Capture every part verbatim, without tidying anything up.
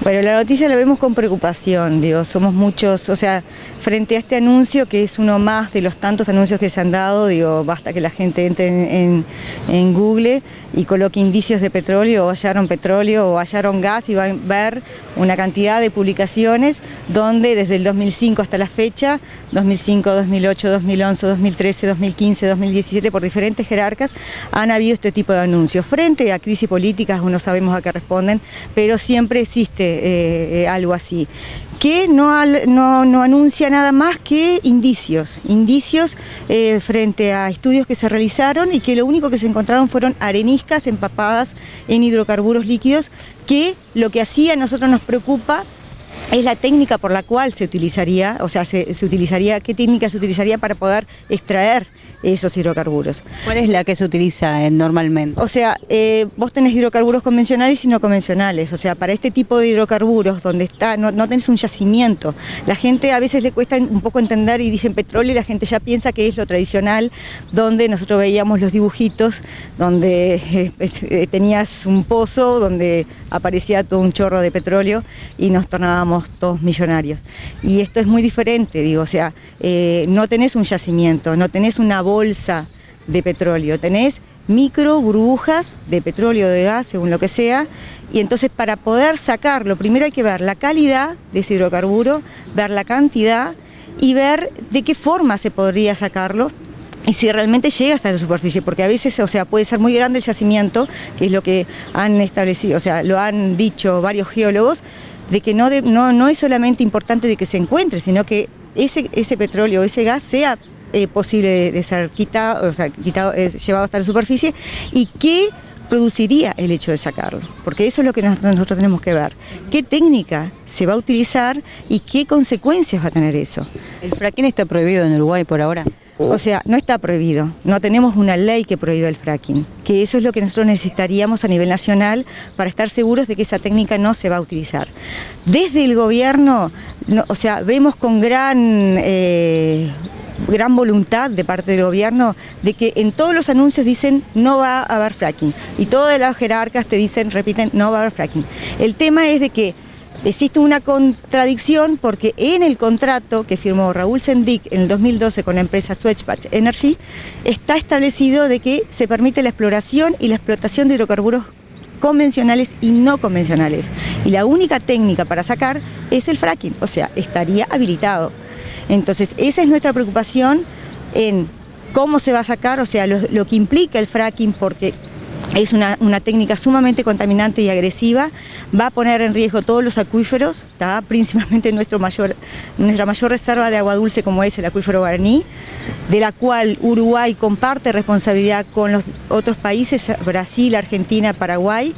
Bueno, la noticia la vemos con preocupación, digo, somos muchos, o sea, frente a este anuncio, que es uno más de los tantos anuncios que se han dado, digo, basta que la gente entre en, en, en Google y coloque indicios de petróleo, o hallaron petróleo, o hallaron gas, y va a ver una cantidad de publicaciones donde desde el dos mil cinco hasta la fecha, dos mil cinco, dos mil ocho, dos mil once, dos mil trece, dos mil quince, dos mil diecisiete, por diferentes jerarcas, han habido este tipo de anuncios. Frente a crisis políticas, no sabemos a qué responden, pero siempre existe Eh, eh, algo así, que no, no, no anuncia nada más que indicios, indicios eh, frente a estudios que se realizaron y que lo único que se encontraron fueron areniscas empapadas en hidrocarburos líquidos, que lo que hacía a nosotros nos preocupa es la técnica por la cual se utilizaría, o sea, se, se utilizaría, qué técnica se utilizaría para poder extraer esos hidrocarburos. ¿Cuál es la que se utiliza eh, normalmente? O sea, eh, vos tenés hidrocarburos convencionales y no convencionales, o sea, para este tipo de hidrocarburos donde está, no, no tenés un yacimiento, la gente a veces le cuesta un poco entender y dicen petróleo y la gente ya piensa que es lo tradicional, donde nosotros veíamos los dibujitos, donde eh, eh, tenías un pozo, donde aparecía todo un chorro de petróleo y nos tornábamos todos millonarios. Y esto es muy diferente, digo, o sea, eh, no tenés un yacimiento, no tenés una bolsa de petróleo, tenés micro burbujas de petróleo o de gas, según lo que sea, y entonces para poder sacarlo, primero hay que ver la calidad de ese hidrocarburo, ver la cantidad y ver de qué forma se podría sacarlo y si realmente llega hasta la superficie, porque a veces, o sea, puede ser muy grande el yacimiento, que es lo que han establecido, o sea, lo han dicho varios geólogos, de que no, de, no, no es solamente importante de que se encuentre, sino que ese, ese petróleo, ese gas sea eh, posible de, de ser quitado, o sea, quitado, eh, llevado hasta la superficie, y qué produciría el hecho de sacarlo, porque eso es lo que nosotros, nosotros tenemos que ver, qué técnica se va a utilizar y qué consecuencias va a tener eso. ¿El fracking está prohibido en Uruguay por ahora? O sea, no está prohibido, no tenemos una ley que prohíba el fracking, que eso es lo que nosotros necesitaríamos a nivel nacional para estar seguros de que esa técnica no se va a utilizar. Desde el gobierno, no, o sea, vemos con gran, eh, gran voluntad de parte del gobierno de que en todos los anuncios dicen no va a haber fracking y todas las jerarcas te dicen, repiten, no va a haber fracking. El tema es de que existe una contradicción porque en el contrato que firmó Raúl Sendic en el dos mil doce con la empresa Swedbank Energy está establecido de que se permite la exploración y la explotación de hidrocarburos convencionales y no convencionales. Y la única técnica para sacar es el fracking, o sea, estaría habilitado. Entonces, esa es nuestra preocupación en cómo se va a sacar, o sea, lo, lo que implica el fracking, porque es una, una técnica sumamente contaminante y agresiva, va a poner en riesgo todos los acuíferos, ¿tá? Principalmente nuestro mayor, nuestra mayor reserva de agua dulce como es el acuífero Guaraní, de la cual Uruguay comparte responsabilidad con los otros países, Brasil, Argentina, Paraguay,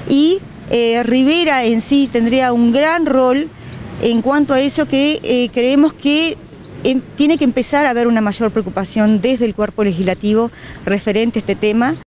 y eh, Rivera en sí tendría un gran rol en cuanto a eso que eh, creemos que eh, tiene que empezar a haber una mayor preocupación desde el cuerpo legislativo referente a este tema.